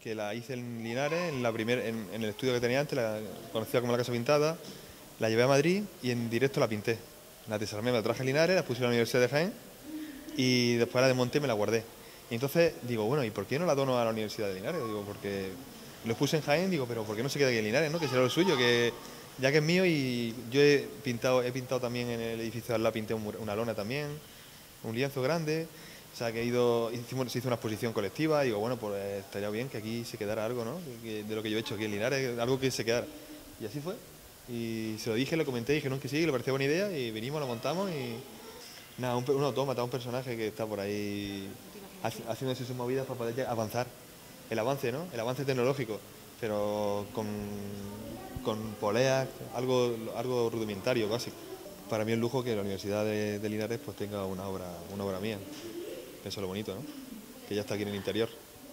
que la hice en Linares, en el estudio que tenía antes, la conocida como la Casa Pintada, la llevé a Madrid y en directo la pinté. La desarmé, me la traje a Linares, la puse en la Universidad de Jaén y después la desmonté y me la guardé. Y entonces digo, bueno, ¿y por qué no la dono a la Universidad de Linares? Digo, porque lo puse en Jaén, digo, pero ¿por qué no se queda aquí en Linares, no? Que será lo suyo, que ya que es mío. Y yo he pintado también en el edificio de al lado, pinté una lona también, un lienzo grande. O sea, que se hizo una exposición colectiva y digo, bueno, pues estaría bien que aquí se quedara algo, ¿no? De lo que yo he hecho aquí en Linares, algo que se quedara. Y así fue. Y se lo dije, lo comenté, dijeron que sí, que le parecía buena idea y vinimos, lo montamos y nada, un autómata, un personaje que está por ahí haciendo sus movidas para poder avanzar. El avance, ¿no? El avance tecnológico, pero con poleas, algo rudimentario, básico. Para mí es un lujo que la Universidad de Linares pues tenga una obra mía. Eso es lo bonito, ¿no? Que ya está aquí en el interior.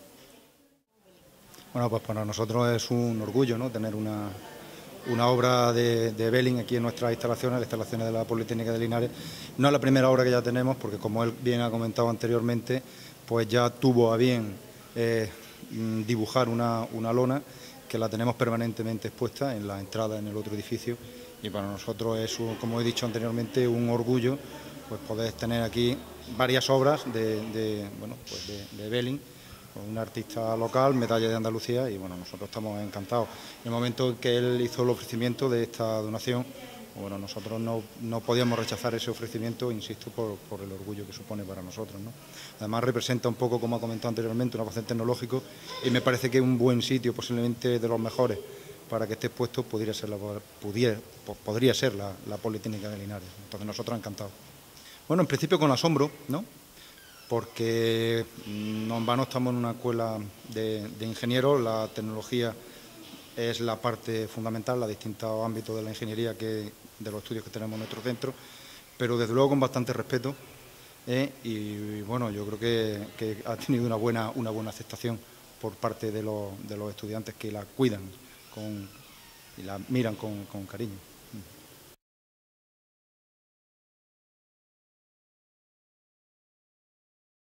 Bueno, pues para nosotros es un orgullo, ¿no?, tener una obra de Belling aquí en nuestras instalaciones, las instalaciones de la Politécnica de Linares. No es la primera obra que ya tenemos, porque como él bien ha comentado anteriormente, pues ya tuvo a bien dibujar una lona que la tenemos permanentemente expuesta en la entrada en el otro edificio, y para nosotros es, como he dicho anteriormente, un orgullo pues poder tener aquí varias obras de Belling, un artista local, medalla de Andalucía, y bueno, nosotros estamos encantados. En el momento en que él hizo el ofrecimiento de esta donación, bueno, nosotros no podíamos rechazar ese ofrecimiento, insisto, por el orgullo que supone para nosotros, ¿no? Además representa un poco, como ha comentado anteriormente, un avance tecnológico, y me parece que es un buen sitio, posiblemente de los mejores, para que esté expuesto podría ser la Politécnica de Linares. Entonces nosotros encantados. Bueno, en principio con asombro, ¿no?, porque no en vano estamos en una escuela de ingenieros. La tecnología es la parte fundamental, los distintos ámbitos de la ingeniería, de los estudios que tenemos en nuestro centro, pero desde luego con bastante respeto, y bueno, yo creo que ha tenido una buena aceptación por parte de los estudiantes, que la cuidan y la miran con cariño.